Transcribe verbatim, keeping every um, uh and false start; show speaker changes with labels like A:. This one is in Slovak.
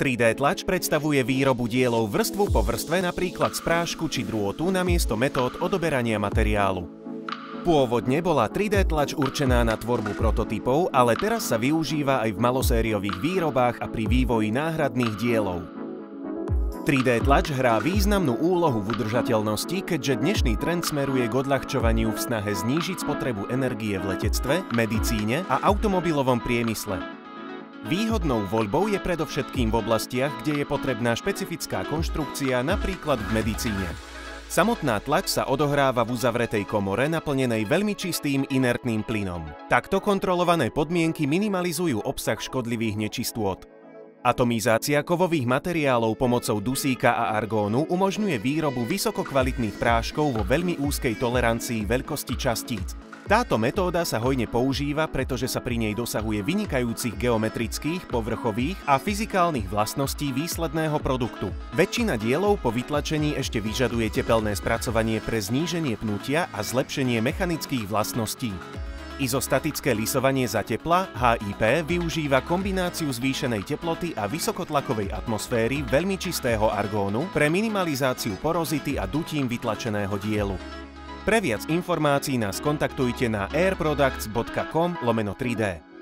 A: tri dé tlač predstavuje výrobu dielov vrstvu po vrstve, napríklad z prášku či drôtu, namiesto metód odoberania materiálu. Pôvodne bola tri dé tlač určená na tvorbu prototypov, ale teraz sa využíva aj v malosériových výrobách a pri vývoji náhradných dielov. tri dé tlač hrá významnú úlohu v udržateľnosti, keďže dnešný trend smeruje k odľahčovaniu v snahe znížiť spotrebu energie v letectve, medicíne a automobilovom priemysle. Výhodnou voľbou je predovšetkým v oblastiach, kde je potrebná špecifická konštrukcia, napríklad v medicíne. Samotná tlač sa odohráva v uzavretej komore naplnenej veľmi čistým inertným plynom. Takto kontrolované podmienky minimalizujú obsah škodlivých nečistôt. Atomizácia kovových materiálov pomocou dusíka a argónu umožňuje výrobu vysokokvalitných práškov vo veľmi úzkej tolerancii veľkosti častíc. Táto metóda sa hojne používa, pretože sa pri nej dosahuje vynikajúcich geometrických, povrchových a fyzikálnych vlastností výsledného produktu. Väčšina dielov po vytlačení ešte vyžaduje tepelné spracovanie pre zníženie pnutia a zlepšenie mechanických vlastností. Izostatické lisovanie za tepla, há í pé, využíva kombináciu zvýšenej teploty a vysokotlakovej atmosféry veľmi čistého argónu pre minimalizáciu porozity a dutím vytlačeného dielu. Pre viac informácií nás kontaktujte na airproducts bodka com lomeno tri dé.